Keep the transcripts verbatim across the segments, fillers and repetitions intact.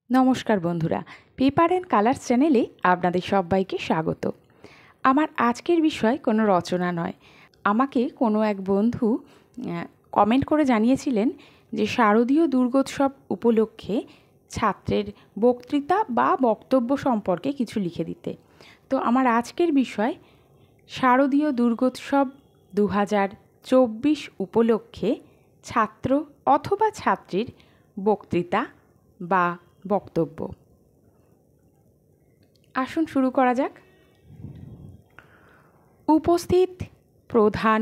নমস্কার বন্ধুরা, paper and colours চ্যানেলে আপনাদের সবাইকে স্বাগত। আমার আজকের বিষয় কোনো রচনা নয়। আমাকে কোনো এক বন্ধু কমেন্ট করে জানিয়েছিলেন যে শারদীয় দুর্গোৎসব উপলক্ষে ছাত্রের বক্তৃতা বা বক্তব্য সম্পর্কে কিছু লিখে দিতে। তো আমার আজকের বিষয় শারদীয় দুর্গোৎসব দু হাজার চব্বিশ উপলক্ষে ছাত্র অথবা ছাত্রীর বক্তৃতা বা বক্তব্য। আসুন শুরু করা যাক। উপস্থিত প্রধান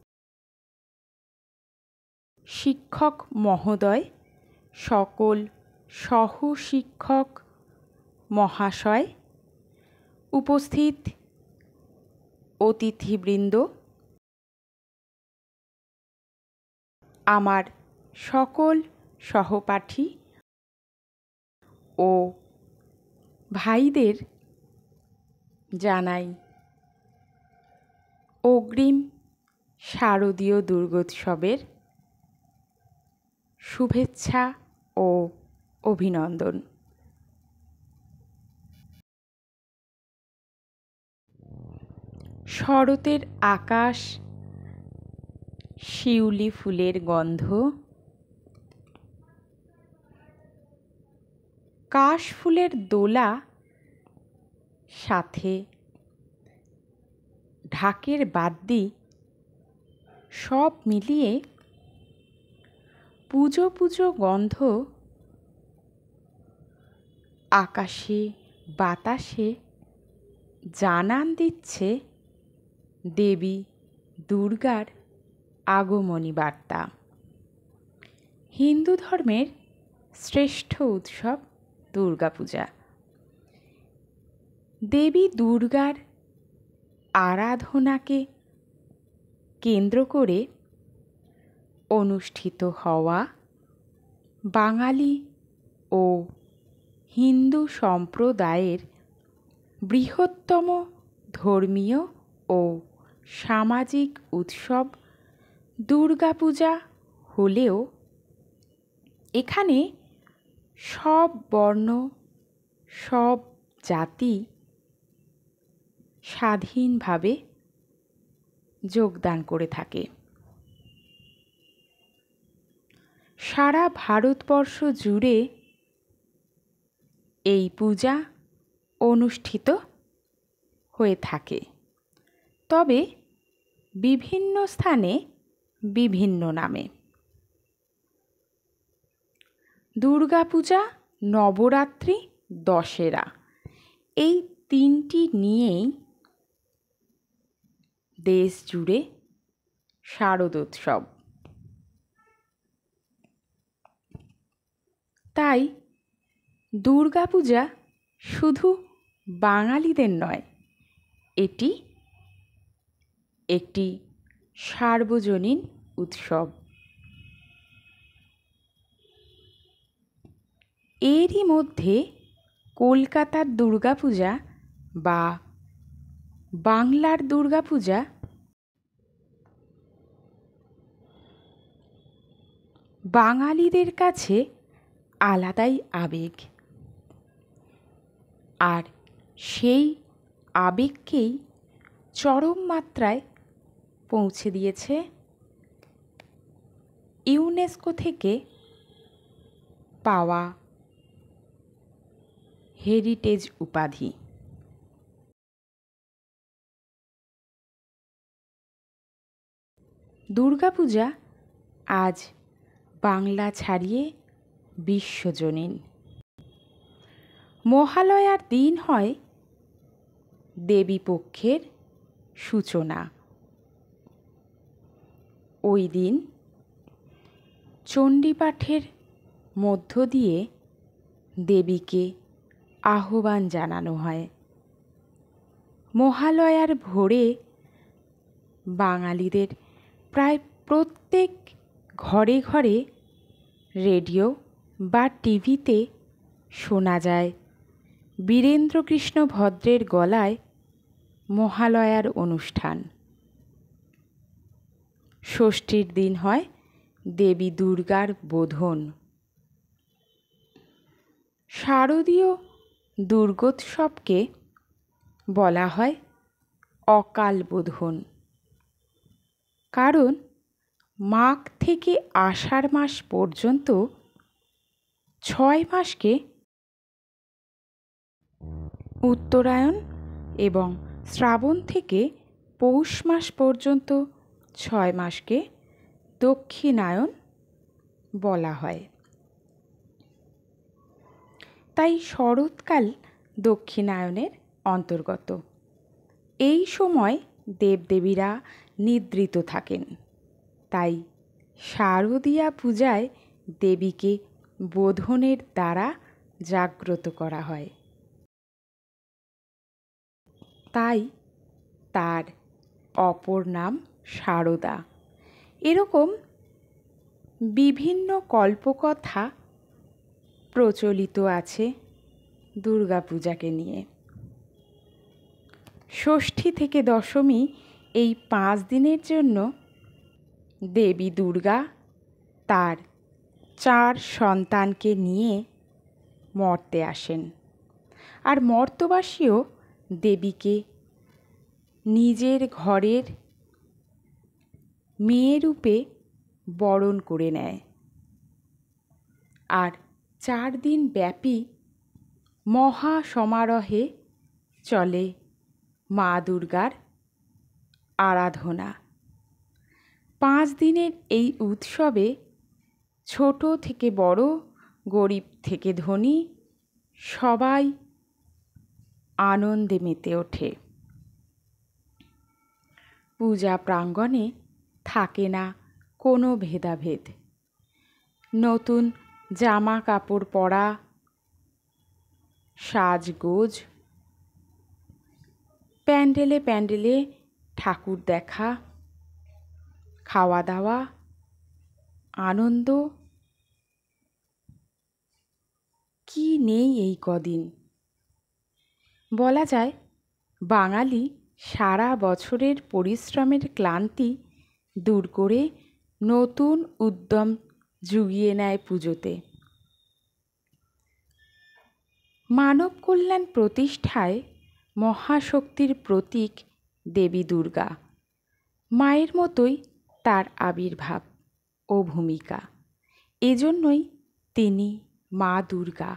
শিক্ষক মহোদয়, সকল সহশিক্ষক মহাশয়, উপস্থিত অতিথিবৃন্দ, আমার সকল সহপাঠী ও ভাইদের জানাই অগ্রিম শারদীয় দুর্গোৎসবের শুভেচ্ছা ও অভিনন্দন। শরতের আকাশ, শিউলি ফুলের গন্ধ, কাশ ফুলের দোলা, সাথে ঢাকের বাদ্যি সব মিলিয়ে পুজো পুজো গন্ধ আকাশে বাতাসে জানান দিচ্ছে দেবী দুর্গার আগমনী বার্তা। হিন্দু ধর্মের শ্রেষ্ঠ উৎসব দুর্গাপূজা। দেবী দুর্গার আরাধনাকে কেন্দ্র করে অনুষ্ঠিত হওয়া বাঙালি ও হিন্দু সম্প্রদায়ের বৃহত্তম ধর্মীয় ও সামাজিক উৎসব দুর্গাপূজা হলেও এখানে সব বর্ণ, সব জাতি স্বাধীনভাবে যোগদান করে থাকে। সারা ভারতবর্ষ জুড়ে এই পূজা অনুষ্ঠিত হয়ে থাকে, তবে বিভিন্ন স্থানে বিভিন্ন নামে। দুর্গাপূজা, নবরাত্রি, দশেরা এই তিনটি নিয়েই দেশ জুড়ে শারদোৎসব। তাই দুর্গাপূজা শুধু বাঙালিদের নয়, এটি একটি সার্বজনীন উৎসব। এরই মধ্যে কলকাতার দুর্গাপূজা বা বাংলার দুর্গাপূজা বাঙালিদের কাছে আলাদাই আবেগ, আর সেই আবেগকেই চরম মাত্রায় পৌঁছে দিয়েছে ইউনেস্কো থেকে পাওয়া হেরিটেজ উপাধি। দুর্গাপূজা আজ বাংলা ছাড়িয়ে বিশ্বজনীন। মহালয়ার দিন হয় দেবীপক্ষের সূচনা। ওই দিন চণ্ডীপাঠের মধ্য দিয়ে দেবীকে আহ্বান জানানো হয়। মহালয়ার ভোরে বাঙালিদের প্রায় প্রত্যেক ঘরে ঘরে রেডিও বা টিভিতে শোনা যায় বীরেন্দ্রকৃষ্ণ ভদ্রের গলায় মহালয়ার অনুষ্ঠান। ষষ্ঠীর দিন হয় দেবী দুর্গার বোধন। শারদীয় দুর্গোৎসবকে বলা হয় অকাল বোধন, কারণ মাঘ থেকে আষাঢ় মাস পর্যন্ত ছয় মাসকে উত্তরায়ণ এবং শ্রাবণ থেকে পৌষ মাস পর্যন্ত ছয় মাসকে দক্ষিণায়ন বলা হয়। তাই শরৎকাল দক্ষিণায়নের অন্তর্গত। এই সময় দেবদেবীরা নিদ্রিত থাকেন, তাই শারদীয়া পূজায় দেবীকে বোধনের দ্বারা জাগ্রত করা হয়। তাই তার অপর নাম শারদা। এরকম বিভিন্ন কল্পকথা প্রচলিত আছে দুর্গাপূজাকে নিয়ে। ষষ্ঠী থেকে দশমী এই পাঁচ দিনের জন্য দেবী দুর্গা তার চার সন্তানকে নিয়ে মর্তে আসেন, আর মর্তবাসীও দেবীকে নিজের ঘরের মেয়ে রূপে বরণ করে নেয়। আর চার দিন ব্যাপী মহা সমারোহে চলে মা দুর্গার আরাধনা। পাঁচ দিনের এই উৎসবে ছোট থেকে বড়, গরিব থেকে ধনী সবাই আনন্দে মেতে ওঠে। পূজা প্রাঙ্গণে থাকে না কোনো ভেদাভেদ। নতুন জামা কাপড় পরা, সাজগোজ, প্যান্ডেলে প্যান্ডেলে ঠাকুর দেখা, খাওয়া দাওয়া, আনন্দ কি নেই এই কদিন। বলা যায় বাঙালি সারা বছরের পরিশ্রমের ক্লান্তি দূর করে নতুন উদ্যম জুগিয়ে নেয় পুজোতে। মানব কল্যাণ প্রতিষ্ঠায় মহাশক্তির প্রতীক দেবী দুর্গা। মায়ের মতোই তার আবির্ভাব ও ভূমিকা, এজন্যই তিনি মা দুর্গা।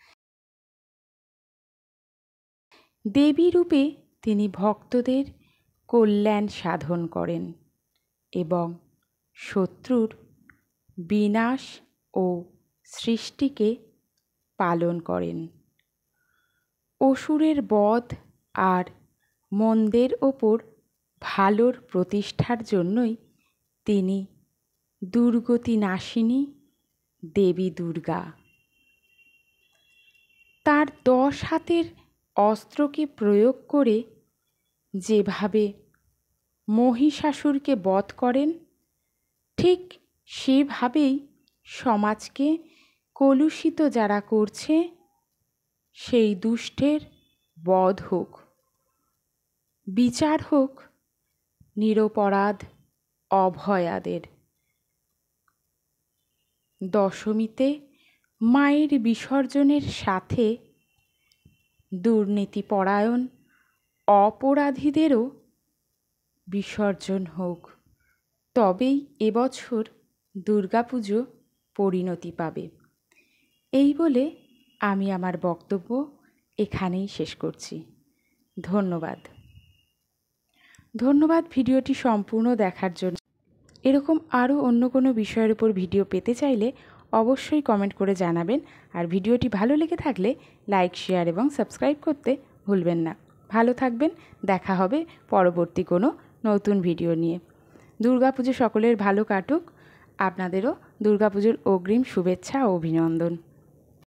দেবী রূপে তিনি ভক্তদের কল্যাণ সাধন করেন এবং শত্রুর বিনাশ ও সৃষ্টিকে পালন করেন। অসুরের বধ আর মন্দের ওপর ভালোর প্রতিষ্ঠার জন্যই তিনি দুর্গতি নাশিনী দেবী দুর্গা। তার দশ হাতের অস্ত্রকে প্রয়োগ করে যেভাবে মহিষাসুরকে বধ করেন, ঠিক সেভাবেই সমাজকে কলুষিত যারা করছে সেই দুষ্টের বধ হোক, বিচার হোক নিরপরাধ অভয়াদের। দশমীতে মায়ের বিসর্জনের সাথে দুর্নীতিপরায়ণ অপরাধীদেরও বিসর্জন হোক, তবেই এবছর দুর্গাপুজো পরিণতি পাবে। এই বলে আমি আমার বক্তব্য এখানেই শেষ করছি। ধন্যবাদ ধন্যবাদ ভিডিওটি সম্পূর্ণ দেখার জন্য। এরকম আরও অন্য কোনো বিষয়ের উপর ভিডিও পেতে চাইলে অবশ্যই কমেন্ট করে জানাবেন। আর ভিডিওটি ভালো লেগে থাকলে লাইক, শেয়ার এবং সাবস্ক্রাইব করতে ভুলবেন না। ভালো থাকবেন, দেখা হবে পরবর্তী কোনো নতুন ভিডিও নিয়ে। দুর্গাপুজো সকলের ভালো কাটুক। আপনাদেরও দুর্গাপুজোর অগ্রিম শুভেচ্ছা ও অভিনন্দন।